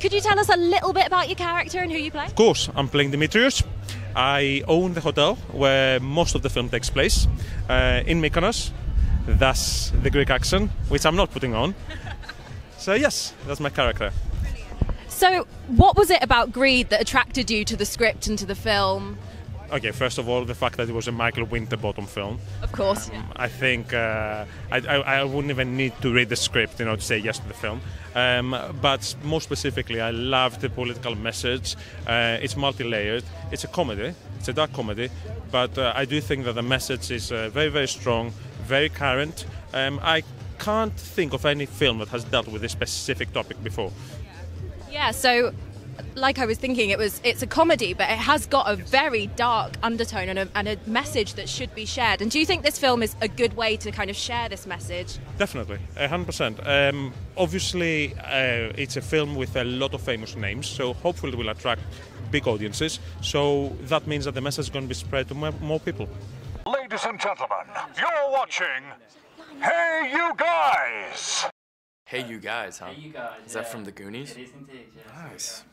Could you tell us a little bit about your character and who you play? Of course, I'm playing Demetrius. I own the hotel where most of the film takes place, in Mykonos. That's the Greek accent, which I'm not putting on. So yes, that's my character. So, what was it about Greed that attracted you to the script and to the film? Okay, first of all, the fact that it was a Michael Winterbottom film. Of course. I think I wouldn't even need to read the script, to say yes to the film. But more specifically, I love the political message. It's multi-layered. It's a comedy. It's a dark comedy. But I do think that the message is very, very strong, very current. I can't think of any film that has dealt with this specific topic before. Yeah, so like I was thinking, it's a comedy, but it has got a very dark undertone and a message that should be shared. And do you think this film is a good way to kind of share this message? Definitely, 100%. Obviously, it's a film with a lot of famous names, so hopefully it will attract big audiences. So that means that the message is going to be spread to more people. Ladies and gentlemen, you're watching Hey You Guys! Hey You Guys, huh? Hey You Guys. Is that from the Goonies? It is indeed, yeah. Nice.